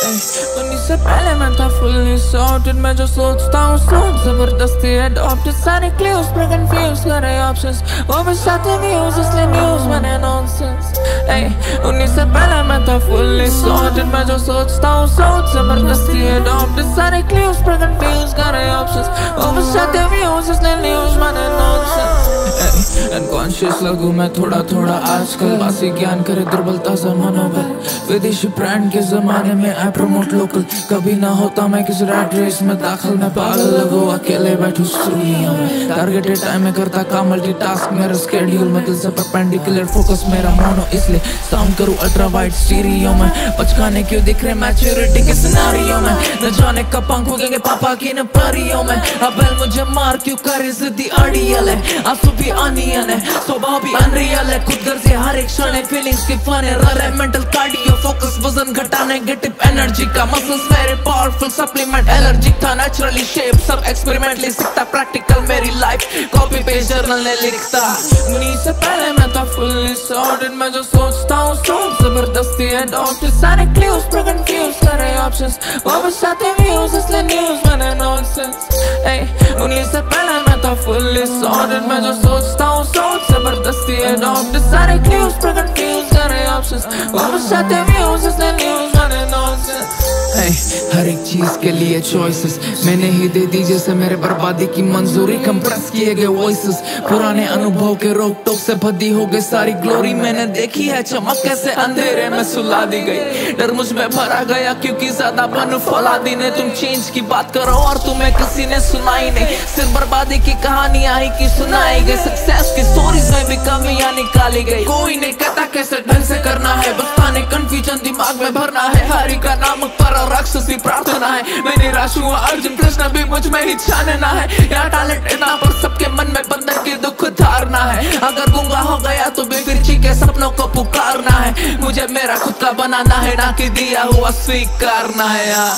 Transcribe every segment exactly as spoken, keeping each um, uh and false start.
उन्हीं से पहले मैं था fully sorted, मैं जो सोचता हूँ सोच जबरदस्ती adopted, सारे clues पर confuse करे options, वो बस आते views इसलिए news मैंने nonsense। उन्हीं से पहले मैं था fully sorted, मैं जो सोचता हूँ सोच जबरदस्ती adopted, सारे clues पर confuse करे options, वो बस आते views इसलिए news मैंने nonsense। Unconscious लगूं मैं थोड़ा थोड़ा आजकल, बासी ज्ञान करे दुर्बलता जमाना भर, विदेशी ब्रांड के जमाने में आई प्रमोट लोकल, कभी ना होता मैं किसी रैट रेस में दाखिल, मैं पागल लगो अकेले बैठूं स्टूडियो में, टारगेटेड टाइम में करता काम मल्टीटास्क मेरा स्केड्यूल, मैं दिल से परपेंडिकुलर फोकस मेरा मोनो, इसलिए साउंड करूं अल्ट्रा वाइड स्टीरियो में, बचकाने क्यों दिख रहे मैच्योरिटी के सिनेरियो में, न जाने कब पंख उगेंगे पापा की न परियों में, अब मुझे मार क्यों करे जिद्दी अड़ियल है, आंसू भी अनियन है, स्वभाव भी अनरियल है, खुद घर से हर एक क्षण है, फीलिंग्स के फन है, रर है, मेंटल कार्डियो फोकस, वजन घटाने नेगेटिव एनर्जी का, मसल्स मेरे पावरफुल सप्लीमेंट, एलर्जी था नेचुरली शेप, सब एक्सपेरिमेंटली सीखता, प्रैक्टिकल मेरी लाइफ कॉपी पेज जर्नल ने लिखता। उन्हीं से पहले मैं था fully sorted, मैं जो सोचता हूँ सोच जबरदस्ती adopted, सारे clues पर confuse करे options, वो बस आते views इसलिए news मैंने nonsense। उन्हीं से पहले मैं था fully sorted, मैं जो सोचता हूँ सोच जबरदस्ती adopted, सारे clues पर confuse करे options, वो बस आते views इसलिए news मैंने nonsense। Hey, हर एक चीज के लिए choices मैंने ही दे दी जैसे मेरे बर्बादी की मंजूरी, कंप्रेस किए गए वॉइसेस, पुराने अनुभव के रोक टोक से भद्दी हो गई सारी ग्लोरी, मैंने देखी है चमक कैसे अंधेरे में सुला दी गई, डर मुझ में भरा गया क्योंकि ज्यादा बन फौलादी ने, तुम चेंज की बात करो और तुम्हें किसी ने सुनाई नहीं, सिर्फ बर्बादी की कहानी आई कि सुनाई गई, सक्सेस की स्टोरीज में भी कमियां निकाली गई, कोई नहीं कहता कैसे ढंग से करना है, बताने कंफ्यूजन दिमाग में भरना है, हरि का नाम पर राक्षसी प्रार्थना है, मैं निराश हुआ अर्जुन कृष्ण भी मुझ में ही छानना है, यहाँ टैलेंट इतना पर सबके मन में बंधन की दुख धारना है, अगर गूंगा हो गया तो बेफिरची के सपनों को पुकारना है, मुझे मेरा खुद का बनाना है ना कि दिया हुआ स्वीकारना है। यार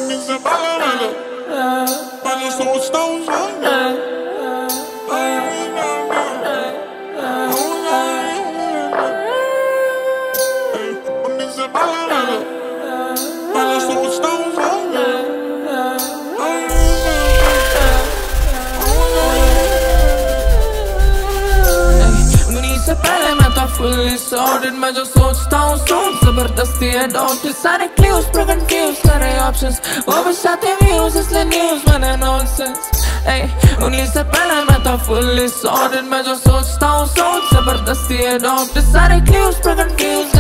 सोचता हूँ fully sorted, मैं जो सोचता हूँ सोच जबरदस्ती adopted, सारे clues पर confuse करे options, वो बस आते views इसलिए news मैंने nonsense। उन्हीं से पहले मैं था fully sorted, मैं जो सोचता हूँ सोच जबरदस्ती adopted, सारे clues पर confuse